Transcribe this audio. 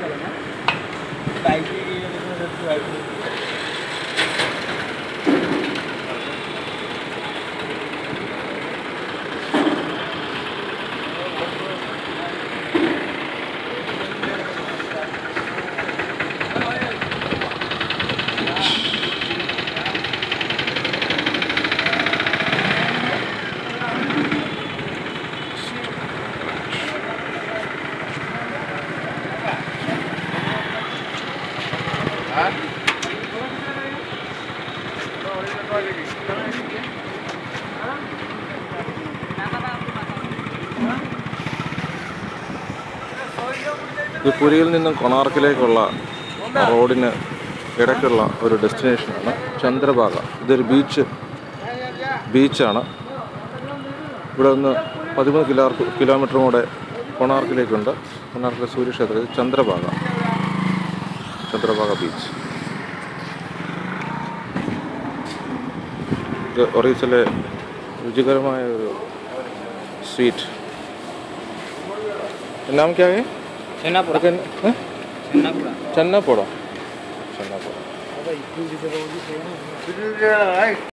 പുരിയിൽ നിന്നും കൊണാർക്കിലേക്കുള്ള റോഡിന് ഇടയ്ക്കുള്ള ഒരു ഡെസ്റ്റിനേഷനാണ് ചന്ദ്രഭാഗ. ഇതൊരു ബീച്ചാണ്. ഇവിടെ നിന്ന് 13 കിലോമീറ്ററും കൂടെ കൊണാർക്കിലേക്കുണ്ട്. കൊണാർക്കിലെ സൂര്യക്ഷേത്രത്തിൽ ചന്ദ്രഭാഗ ബീച്ച്. ഇത് ഒറീസയിലെ രുചികരമായ ഒരു സ്വീറ്റ്. नाम क्या है? चन्नापोड़ा.